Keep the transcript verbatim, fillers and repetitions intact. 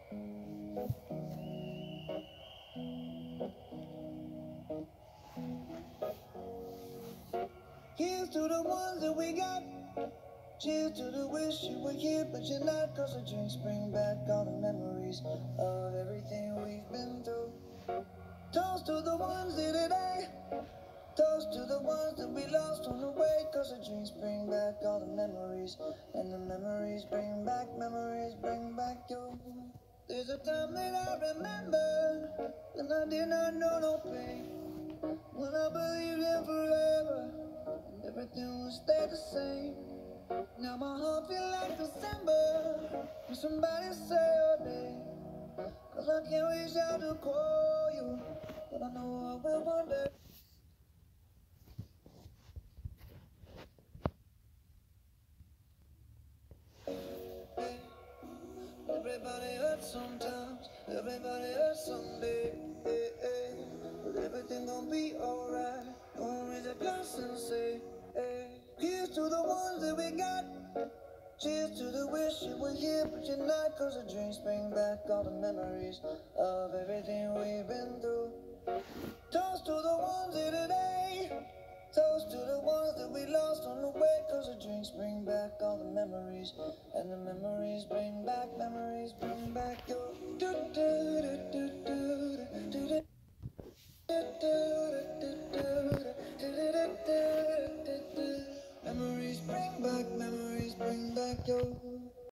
Here's to the ones that we got. Cheers to the wish you were here, but you're not. Cause the drinks bring back all the memories of everything we've been through. Toast to the ones here today. Toast to the ones that we lost on the way. Cause the drinks bring back all the memories. And the memories bring back, memories bring back you. There's a time that I remember when I did not know no pain. When I believed in forever and everything would stay the same. Now my heart feel like December when somebody say your name. Cause I can't reach out to call you, but I know I will one day. Everybody hurts sometimes, everybody hurts someday. Hey, hey. But everything gon' be alright. Gonna raise a glass and say, hey. Here's to the ones that we got. Cheers to the wish you were here, but you're not. Cause the drinks bring back all the memories of everything we've been through. Toast to the ones here today. Toast to the ones that we lost on the way. Cause the drinks bring back all the memories. And the memories bring back, memories bring